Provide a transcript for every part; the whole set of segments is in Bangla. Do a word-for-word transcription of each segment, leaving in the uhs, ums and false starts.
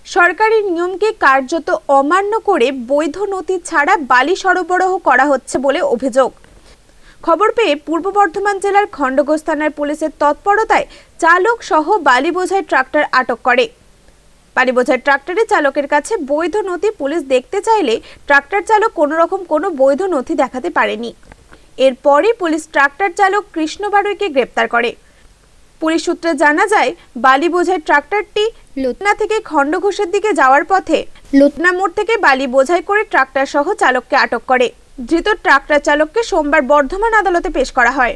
সরকারি নিয়মকে কার্যত অমান্য করে বৈধ নথি ছাড়া বালি সরবরাহ করা হচ্ছে বলে অভিযোগ। খবর পেয়ে পূর্ব বর্ধমান জেলার খণ্ডঘোষ থানার পুলিশের তৎপরতায় চালক সহ বালি বোঝাই ট্রাক্টর আটক করে। বালি বোঝাই ট্রাক্টরের চালকের কাছে বৈধ নথি পুলিশ দেখতে চাইলে ট্রাক্টর চালক কোনো রকম কোনো বৈধ নথি দেখাতে পারেনি। এরপরই পুলিশ ট্রাক্টর চালক কৃষ্ণ বাড়ুইকে গ্রেপ্তার করে। পুলিশ সূত্রে জানা যায়, বালি বোঝাই ট্রাক্টরটি লুতনা থেকে খণ্ডঘোষের দিকে যাওয়ার পথে লুতনা মোড় থেকে বালি বোঝাই করে ট্রাক্টর সহ চালককে আটক করে। ধৃত ট্রাক্টর চালককে সোমবার বর্ধমান আদালতে পেশ করা হয়।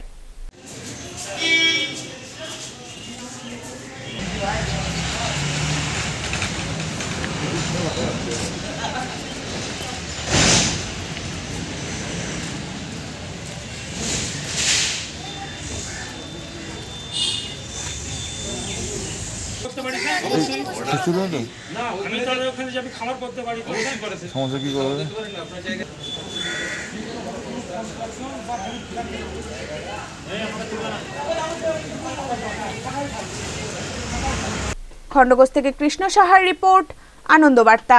সমস্যা কি করবে? খণ্ডঘোষ থেকে কৃষ্ণ সাহার রিপোর্ট, আনন্দ বার্তা।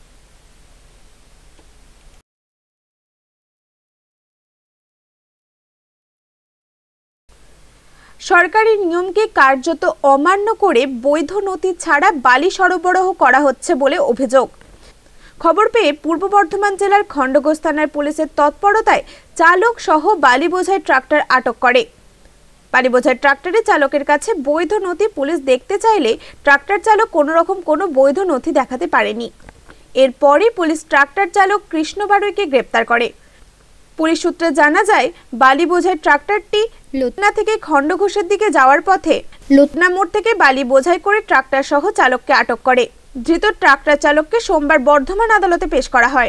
সরকারি নিয়মকে কার্যত অমান্য করে বৈধ নথি ছাড়া বালি সরবরাহ করা হচ্ছে বলে অভিযোগ। খবর পেয়ে পূর্ব বর্ধমান জেলার খণ্ডঘোষ থানার পুলিশের তৎপরতায় চালক সহ বালি বোঝাই ট্রাক্টর আটক করে। বালি বোঝাই ট্রাক্টরের চালকের কাছে বৈধ নথি পুলিশ দেখতে চাইলে ট্রাক্টর চালক কোনো রকম কোনো বৈধ নথি দেখাতে পারেনি। এরপরই পুলিশ ট্রাক্টর চালক কৃষ্ণ বাড়ুইকে গ্রেপ্তার করে। পুলিশ সূত্রে জানা যায়, বালি বোঝাই ট্রাক্টরটি লুতনা থেকে খণ্ডঘোষের দিকে যাওয়ার পথে লুতনা মোড় থেকে বালি বোঝাই করে ট্রাক্টর সহ চালককে আটক করে। ধৃত ট্রাক্টর চালককে সোমবার বর্ধমান আদালতে পেশ করা হয়।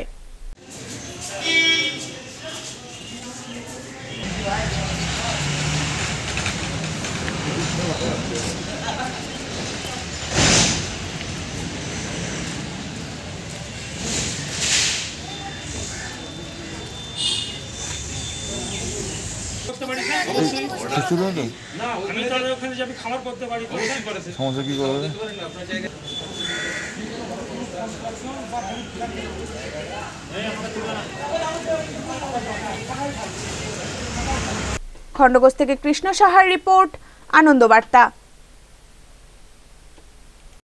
সমস্যা কি করবে? খণ্ডঘোষ থেকে কৃষ্ণ সাহার রিপোর্ট, আনন্দ বার্তা।